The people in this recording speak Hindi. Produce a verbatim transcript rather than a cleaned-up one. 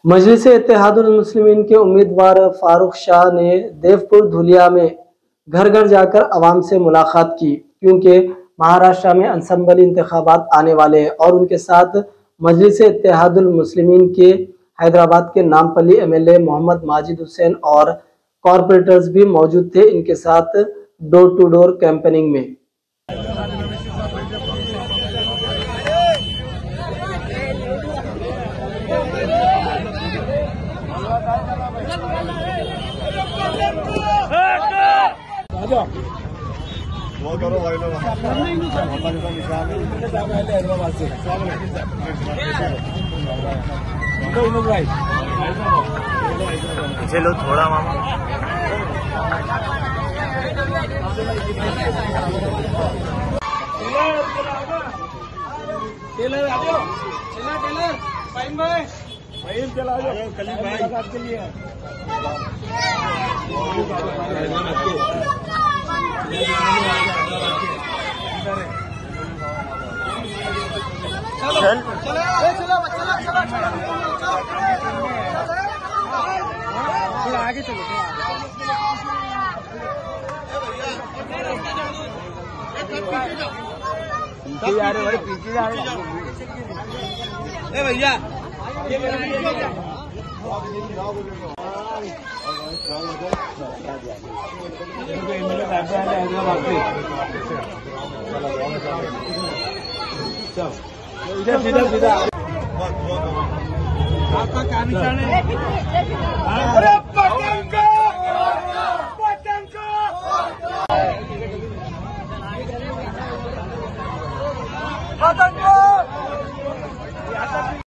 मजलिस-ए-इत्तेहादुल मुस्लिमीन के उम्मीदवार फारूक शाह ने देवपुर धुलिया में घर घर जाकर आवाम से मुलाकात की, क्योंकि महाराष्ट्र में असम्बली इंतखाबात आने वाले हैं और उनके साथ मजलिस-ए-इत्तेहादुल मुस्लिमीन के हैदराबाद के Nampally M L A Mohammed Majid Hussain और कॉरपोरेटर्स भी मौजूद थे इनके साथ डोर टू डोर कैंपेनिंग में। वो करो भाई लोग पीछे लो थोड़ा मामा। टेलर आ जाओ, टेलर टेलर फाइन भाई भाई चला जाओ कली भाई के लिए चल चलो चलो चलो चलो आगे चलो पीछे जा रहे भाई पीछे जा रहे ए भैया सीधा सीधा आपका क्या निशान है? अरे पतंग पतंग